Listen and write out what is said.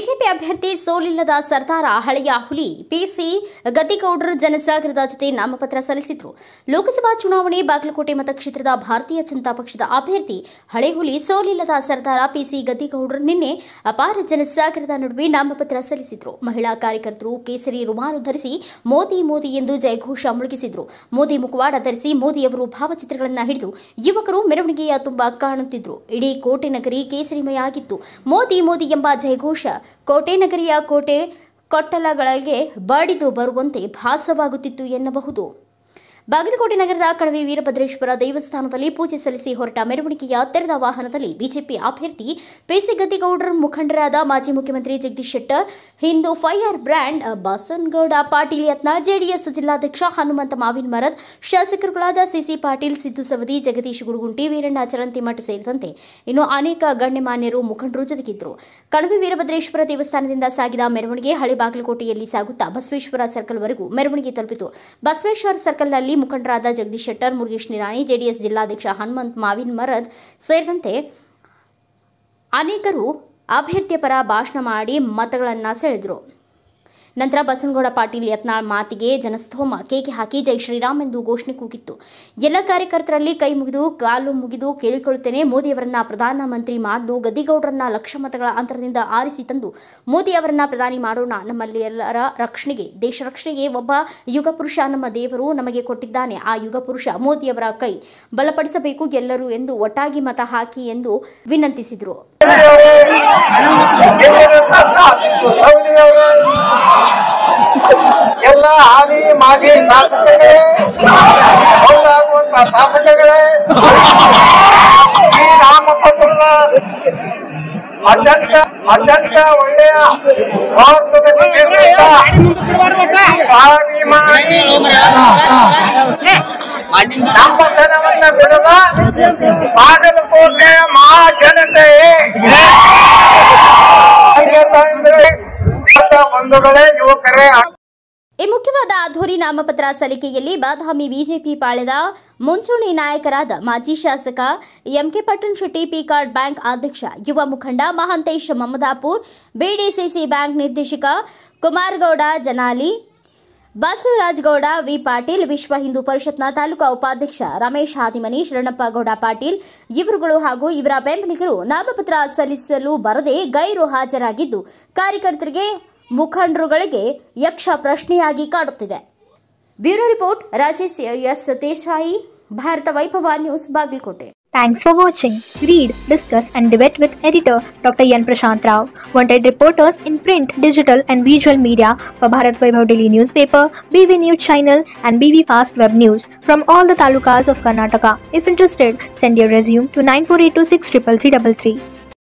BJP ಅಭ್ಯರ್ಥಿ ಸೋಲಿಲ್ಲದ ಸರ್ದಾರ ಹಳೆಯ ಹುಲಿ ಪಿಸಿ ಗದ್ದಿಗೌಡರ ಜನಸಾಗರದ ಜೊತೆ ನಾಮಪತ್ರ ಸಲ್ಲಿಸಿದ್ರು. ಲೋಕಸಭಾ ಚುನಾವಣೆ ಬಾಗಲಕೋಟೆ ಮತಕ್ಷೇತ್ರದ ಭಾರತೀಯ ಜನತಾ ಪಕ್ಷದ ಅಭ್ಯರ್ಥಿ ಹಳೆ ಹುಲಿ ಸೋಲಿಲ್ಲದ ಸರ್ದಾರ ಪಿಸಿ ಗದ್ದಿಗೌಡರು ನಿನ್ನೆ ಅಪಾರ ಜನಸಾಗರದ ನಡುವೆ ನಾಮಪತ್ರ ಸಲ್ಲಿಸಿದ್ರು. ಮಹಿಳಾ ಕಾರ್ಯಕರ್ತರು ಕೇಸರಿ ರುಮಾಲು ಧರಿಸಿ ಮೋದಿ ಮೋದಿ ಎಂದು ಜಯಘೋಷ ಮೊಳಗಿಸಿದ್ರು. ಮೋದಿ ಮುಖವಾಡ ಧರಿಸಿ ಮೋದಿಯವರು ಭಾವಚಿತ್ರಗಳನ್ನು ಹಿಡಿದು ಯುವಕರು ಮೆರವಣಿಗೆಯ ತುಂಬಾ ಕಾಣುತ್ತಿದ್ರು. ಇಡೀ ಕೋಟೆ ನಗರಿ ಕೇಸರಿಮಯ ಆಗಿತ್ತು. ಮೋದಿ ಮೋದಿ ಎಂಬ ಜಯಘೋಷ ಕೋಟೆ ನಗರಿಯ ಕೋಟೆ ಕೊಟ್ಟಲಗಳಿಗೆ ಬಡಿದು ಬರುವಂತೆ ಭಾಸವಾಗುತ್ತಿತ್ತು ಎನ್ನಬಹುದು. ಬಾಗಲಕೋಟೆ ನಗರದ ಕಣವಿ ವೀರಭದ್ರೇಶ್ವರ ದೇವಸ್ಥಾನದಲ್ಲಿ ಪೂಜೆ ಸಲ್ಲಿಸಿ ಹೊರಟ ಮೆರವಣಿಗೆಯ ತೆರೆದ ವಾಹನದಲ್ಲಿ ಬಿಜೆಪಿ ಅಭ್ಯರ್ಥಿ ಪಿಸಿ ಗದ್ದಿಗೌಡರ ಮುಖಂಡರಾದ ಮಾಜಿ ಮುಖ್ಯಮಂತ್ರಿ Jagadish Shettar, Hindu fire brand Basanagouda Patil Yatnal, JDS ಜಿಲ್ಲಾಧ್ಯಕ್ಷ ಹನುಮಂತ ಮಾವಿನ ಮರದ್, ಶಾಸಕರುಗಳಾದ ಸಿಸಿ ಪಾಟೀಲ್, ಸಿದ್ದು ಸವದಿ, ಜಗದೀಶ್ ಗುರುಗುಂಟಿ, ವೀರಣ್ಣ ಚರಂತಿಮಠ ಸೇರಿದಂತೆ ಇನ್ನು ಅನೇಕ ಗಣ್ಯಮಾನ್ಯರು ಮುಖಂಡರು ಜೊತೆಗಿದ್ದರು. ಕಣವಿ ವೀರಭದ್ರೇಶ್ವರ ದೇವಸ್ಥಾನದಿಂದ ಸಾಗಿದ ಮೆರವಣಿಗೆ ಹಳೆ ಬಾಗಲಕೋಟೆಯಲ್ಲಿ ಸಾಗುತ್ತಾ ಬಸವೇಶ್ವರ ಸರ್ಕಲ್ವರೆಗೂ ಮೆರವಣಿಗೆ ತಲುಪಿತು. ಬಸವೇಶ್ವರ ಸರ್ಕಲ್ನಲ್ಲಿ ಮುಖಂಡರಾದ ಜಗದೀಶ್ ಶೆಟ್ಟರ್, ಮುರುಗೇಶ್ ನಿರಾಣಿ, ಜೆಡಿಎಸ್ ಜಿಲ್ಲಾಧ್ಯಕ್ಷ ಹನುಮಂತ ಮಾವಿನ ಮರದ್ ಸೇರಿದಂತೆ ಅನೇಕರು ಅಭ್ಯರ್ಥಿಯ ಪರ ಭಾಷಣ ಮಾಡಿ ಮತಗಳನ್ನು ಸೆಳೆದರು. ನಂತರ ಬಸನಗೌಡ ಪಾಟೀಲ್ ಯತ್ನಾಳ್ ಮಾತಿಗೆ ಜನಸ್ತೋಮ ಕೇಕೆ ಹಾಕಿ ಜೈ ಶ್ರೀರಾಮ್ ಎಂದು ಘೋಷಣೆ ಕೂಗಿತ್ತು. ಎಲ್ಲ ಕಾರ್ಯಕರ್ತರಲ್ಲಿ ಕೈ ಮುಗಿದು ಕಾಲು ಮುಗಿದು ಕೇಳಿಕೊಳ್ಳುತ್ತೇನೆ, ಮೋದಿಯವರನ್ನ ಪ್ರಧಾನಮಂತ್ರಿ ಮಾಡಲು ಗದ್ದಿಗೌಡರನ್ನ ಲಕ್ಷ ಮತಗಳ ಅಂತರದಿಂದ ಆರಿಸಿ ತಂದು ಮೋದಿ ಅವರನ್ನ ಪ್ರಧಾನಿ ಮಾಡೋಣ. ನಮ್ಮಲ್ಲಿ ಎಲ್ಲರ ರಕ್ಷಣೆಗೆ, ದೇಶ ರಕ್ಷಣೆಗೆ ಒಬ್ಬ ಯುಗ ಪುರುಷ ನಮ್ಮ ದೇವರು ನಮಗೆ ಕೊಟ್ಟಿದ್ದಾನೆ. ಆ ಯುಗ ಪುರುಷ ಮೋದಿಯವರ ಕೈ ಬಲಪಡಿಸಬೇಕು ಎಲ್ಲರೂ ಎಂದು ಒಟ್ಟಾಗಿ ಮತ ಹಾಕಿ ಎಂದು ವಿನಂತಿಸಿದರು. ಎಲ್ಲ ಹಾಲಿ ಮಾಜಿ ಶಾಸಕರೇ, ಹೌದಾಗುವಂತ ಶಾಸಕಗಳೇ, ಈ ನಾಮಪತ್ರದ ಅತ್ಯಂತ ಒಳ್ಳೆಯ ನಾಮಪತ್ರವನ್ನು ಬಿಡುವ ಬಾಗಲಕೋಟೆಯ ಮಹಾಜನತೆಯೇ, ಬಂಧುಗಳೇ, ಯುವಕರೇ, ಈ ಮುಖ್ಯವಾದ ಅದ್ಧೂರಿ ನಾಮಪತ್ರ ಸಲ್ಲಿಕೆಯಲ್ಲಿ ಬಾದಾಮಿ ಬಿಜೆಪಿ ಪಾಳ್ಯದ ಮುಂಚೂಣಿ ನಾಯಕರಾದ ಮಾಜಿ ಶಾಸಕ MK Pattanshetti, PCARD bank ಅಧ್ಯಕ್ಷ ಯುವ ಮುಖಂಡ ಮಹಾಂತೇಶ್ ಮಮದಾಪುರ್, ಬಿಡಿಸಿಸಿ ಬ್ಯಾಂಕ್ ನಿರ್ದೇಶಕ ಕುಮಾರಗೌಡ ಜನಾಲಿ, ಬಸವರಾಜಗೌಡ ವಿ ಪಾಟೀಲ್, ವಿಶ್ವ ಹಿಂದೂ ಪರಿಷತ್ನ ತಾಲೂಕಾ ಉಪಾಧ್ಯಕ್ಷ ರಮೇಶ್ ಹಾದಿಮನಿ, ಶರಣಪ್ಪ ಗೌಡ ಪಾಟೀಲ್ ಇವರುಗಳು ಹಾಗೂ ಇವರ ಬೆಂಬಲಿಗರು ನಾಮಪತ್ರ ಸಲ್ಲಿಸಲು ಬರದೆ ಗೈರು ಹಾಜರಾಗಿದ್ದು ಕಾರ್ಯಕರ್ತರಿಗೆ ಮುಖಂಡರುಗಳಿಗೆ ಯಕ್ಷ ಪ್ರಶ್ನೆಯಾಗಿ ಕಾಡುತ್ತಿದೆ. Bureau report Rajesh S Desai, Bharat Vaibhav news, Bagalkote. Thanks for watching. Read, discuss and debate with editor Dr. Yan Prashant Rao. Wanted reporters in print, digital and visual media for Bharat Vaibhav Daily Newspaper, BV News Channel and BV Fast Web News from all the talukas of Karnataka. If interested, send your resume to 9482633333.